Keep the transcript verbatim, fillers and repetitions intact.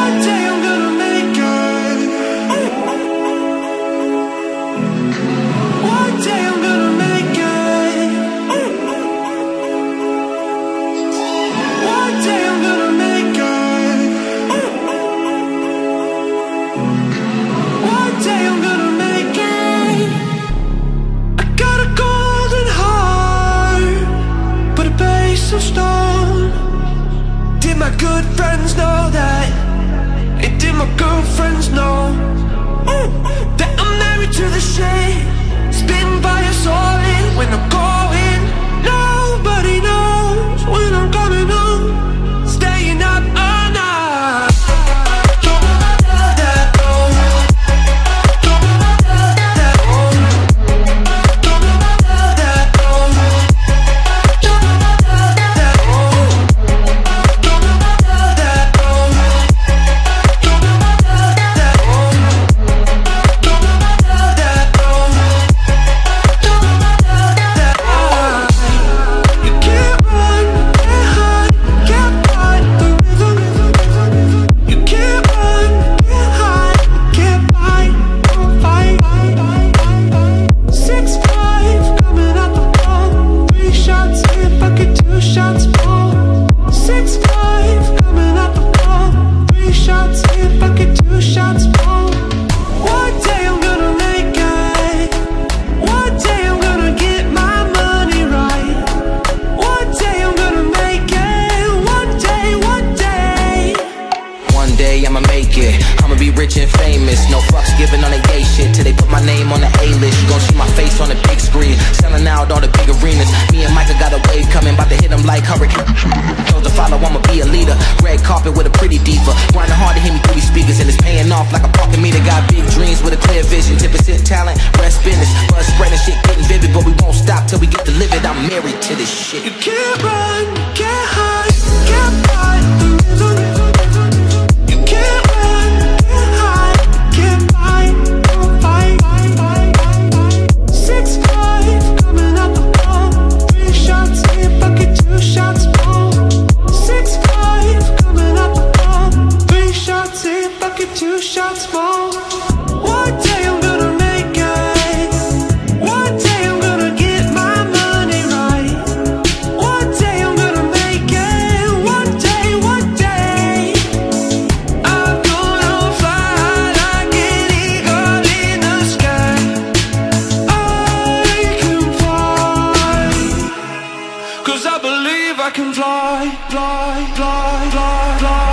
One day I'm gonna make it. One day I'm gonna make it. One day I'm gonna make it. One day I'm gonna make it. I got a golden heart, but a base of stone. Did my good friends know that? And did my girlfriends know that I'm married to the shade? Spin by a solid when I'm going. Nobody knows when I'm coming home. Staying up all night. I can fly, fly, fly, fly, fly.